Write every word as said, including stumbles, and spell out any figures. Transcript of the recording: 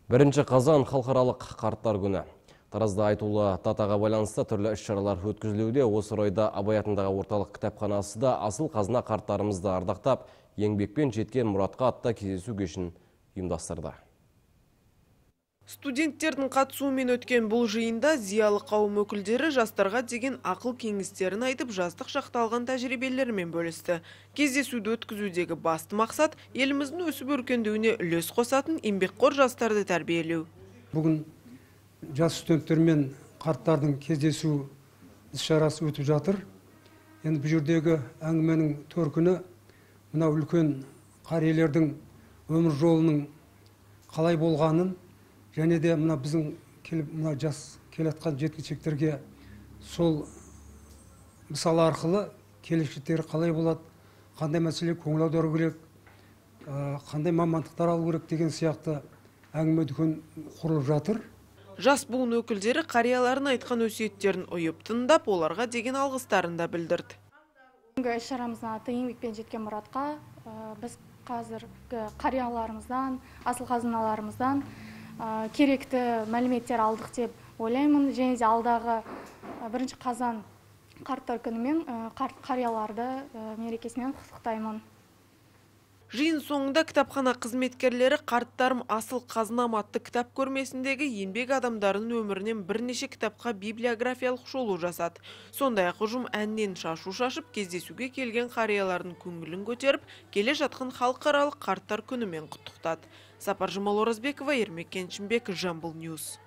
Бірінші қазан халықаралық қарттар күні. Таразда айтулы датаға байланысты түрлі іс-шаралар өткізілуде. Осы орайда Абай атындағы орталық кітапханасы да асыл қазына қарттарымызды ардақтап, еңбекпен жеткен мұратқа атты кездесу кешін ұйымдастырды. Студенттердің қатысуымен өткен бұл жиында зиялы қауым өкілдері жастарға деген ақыл кеңестерін айтып, жастық шақта алған тәжірибелерімен бөлісті. Кездесуді өткізудегі басты мақсат еліміздің өсіп өркендеуіне үлес қосатын еңбекқор жастарды тәрбиелеу. Бүгін жас студенттермен қарттардың кездесу іс-шарасы өтіп жатыр. Енді бұл жердегі әңгіменің төркіні мына үлкен қариелердің өмір жолының қалай болғанын, және де мына біздің келіп мына жас келатқан жеткіншектерге сол мысал арқылы келешектері қалай болады, қандай мәселе көңіл аудару керек, қандай мамандықтар алу керек деген сияқты әңгіме дүкен құрылып жатыр. Жас буын өкілдері қарияларын айтқан өсиеттерін ұйып тыңдап, оларға деген алғыстарын да білдірді. Бүгінгі іс-шарамыздың аты еңбекпен жеткен мұратқа. Біз қазіргі қарияларымыздан, асыл қазыналарымыздан керекті мәліметтер алдық деп ойлаймын. Және де алдағы бірінші қазан қарттар күнімен қарт қарияларды мерекесімен құттықтаймын. Жиын соңында кітапхана қызметкерлері қарттарым асыл қазынам атты кітап көрмесіндегі еңбек адамдарының өмірінен бірнеше кітапқа библиографиялық шолу жасады. Сондай-ақ ұжым әннен шашу шашып, кездесуге келген қариялардың көңілін көтеріп, келе жатқан халықаралық қарттар күнімен құттықтады. Сапар Жұмал Оразбекова, Ермек Кеншімбек, Жамбыл Ньюс.